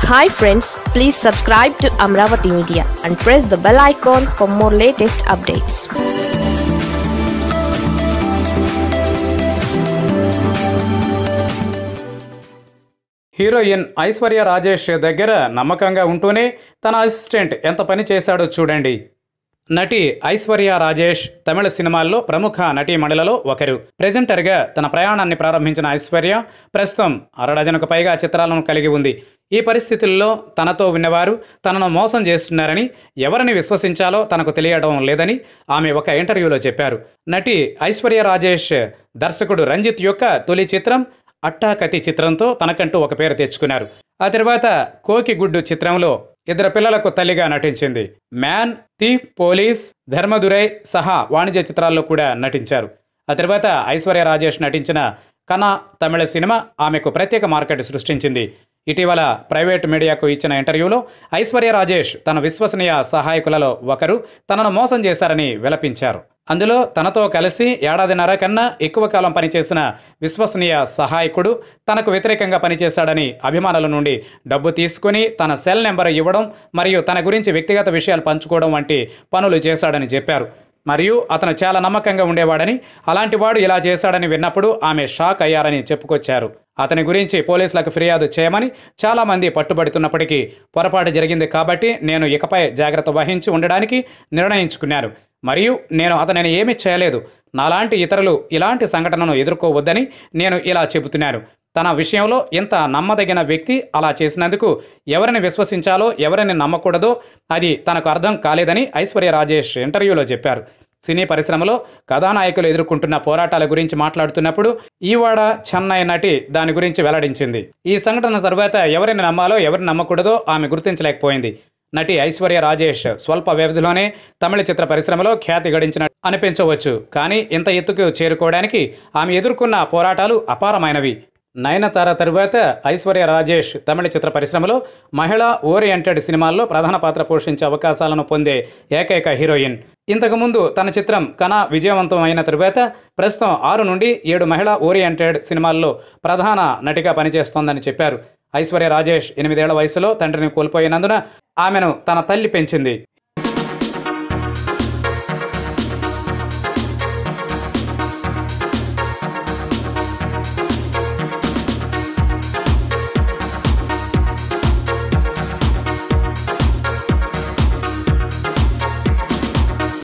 Hi friends, please subscribe to Amaravathi Media and press the bell icon for more latest updates. Heroine Aishwarya Rajesh దగ్గర నమ్మకంగా ఉంటూనే తన assistant ఎంత పని చేశాడో చూడండి. నటి ఐశ్వర్య రాజేష్ తమిళ సినిమాల్లో ప్రముఖ నటీమణులలో ఒకరు. ప్రెజెంటర్గా తన ప్రయాణాన్ని ప్రారంభించిన ఐశ్వర్య ప్రస్తుతం 6 డజనుకు పైగా చిత్రాలను కలిగి ఉంది. ఈ పరిస్థితుల్లో తనతో ఉన్నవారు తనను మోసం చేస్తున్నారని, ఎవరిని విశ్వసించాలో తనకు తెలియడం లేదని ఆమె ఒక ఇంటర్వ్యూలో చెప్పారు. నటి ఐశ్వర్య రాజేష్ దర్శకుడు రంజిత్ యొక్క తొలి చిత్రం అట్టాకతి చిత్రంతో తనకంటూ ఒక పేరు తెచ్చుకున్నారు. ఆ తర్వాత కోకిగుడ్డు చిత్రంలో 2 పిల్లలకు తల్లిగా నటించింది. మ్యాన్, థీఫ్, పోలీస్, ధర్మదురై సహా వాణిజ్య చిత్రాల్లో కూడా నటించారు. ఆ తర్వాత ఐశ్వర్య రాజేష్ నటించిన కనా తమిళ సినిమా ఆమెకు ప్రత్యేక మార్కెట్ సృష్టించింది. ఇటీవల ప్రైవేట్ మీడియాకు ఇచ్చిన ఇంటర్వ్యూలో ఐశ్వర్య రాజేష్ తన విశ్వసనీయ సహాయకులలో ఒకరు తనను మోసం చేశారని విలపించారు. అందులో తనతో కలిసి 1.5 ఏళ్ల కన్నా ఎక్కువ కాలం పనిచేసిన విశ్వసనీయ సహాయకుడు తనకు వ్యతిరేకంగా పనిచేశాడని, అభిమానుల నుండి డబ్బు తీసుకుని తన సెల్ నెంబర్ ఇవ్వడం మరియు తన గురించి వ్యక్తిగత విషయాలు పంచుకోవడం వంటి పనులు చేశాడని చెప్పారు. మరియు అతను చాలా నమ్మకంగా ఉండేవాడని, అలాంటి వాడు ఇలా చేశాడని విన్నప్పుడు ఆమె షాక్ అయ్యారని చెప్పుకొచ్చారు. అతని గురించి పోలీసులకు ఫిర్యాదు చేయమని చాలామంది పట్టుబడుతున్నప్పటికీ పొరపాటు జరిగింది కాబట్టి నేను ఇకపై జాగ్రత్త వహించి ఉండడానికి నిర్ణయించుకున్నాను. మరియు నేను అతనిని ఏమీ చేయలేదు. నాలాంటి ఇతరులు ఇలాంటి సంఘటనను ఎదుర్కోవద్దని నేను ఇలా చెబుతున్నాను. తన విషయంలో ఇంత నమ్మదగిన వ్యక్తి అలా చేసినందుకు ఎవరిని విశ్వసించాలో ఎవరిని నమ్మకూడదో అది తనకు అర్థం కాలేదని ఐశ్వర్య రాజేష్ ఇంటర్వ్యూలో చెప్పారు. సినీ పరిశ్రమలో కథానాయకులు ఎదుర్కొంటున్న పోరాటాల గురించి మాట్లాడుతున్నప్పుడు ఈవాడ చెన్నై నటి దాని గురించి వెల్లడించింది. ఈ సంఘటన తర్వాత ఎవరిని నమ్మాలో ఎవరిని నమ్మకూడదో ఆమె గుర్తించలేకపోయింది. నటి ఐశ్వర్య రాజేష్ స్వల్ప వ్యవధిలోనే తమిళ చిత్ర పరిశ్రమలో ఖ్యాతి గడించినట్టు అనిపించవచ్చు. కానీ ఇంత ఎత్తుకు చేరుకోవడానికి ఆమె ఎదుర్కొన్న పోరాటాలు అపారమైనవి. నయనతార తరువాత ఐశ్వర్య రాజేష్ తమిళ చిత్ర పరిశ్రమలో మహిళా ఓరియంటెడ్ సినిమాల్లో ప్రధాన పాత్ర పోషించే అవకాశాలను పొందే ఏకైక హీరోయిన్. ఇంతకుముందు తన చిత్రం కనా విజయవంతం అయిన తరువాత ప్రస్తుతం 6 నుండి 7 మహిళా ఓరియంటెడ్ సినిమాల్లో ప్రధాన నటిగా పనిచేస్తోందని చెప్పారు. ఐశ్వర్య రాజేష్ 8 ఏళ్ల వయసులో తండ్రిని కోల్పోయినందున ఆమెను తన తల్లి పెంచింది.